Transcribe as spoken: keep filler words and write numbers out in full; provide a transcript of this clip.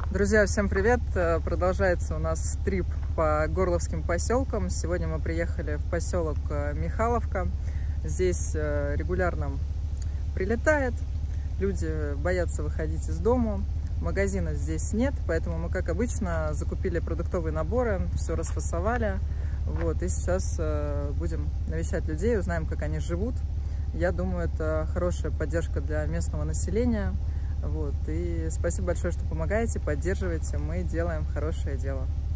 Друзья, всем привет! Продолжается у нас трип по Горловским поселкам. Сегодня мы приехали в поселок Михайловка. Здесь регулярно прилетает, люди боятся выходить из дома, магазина здесь нет, поэтому мы, как обычно, закупили продуктовые наборы, все расфасовали. Вот, и сейчас будем навещать людей, узнаем, как они живут. Я думаю, это хорошая поддержка для местного населения. Вот, и спасибо большое, что помогаете, поддерживаете. Мы делаем хорошее дело.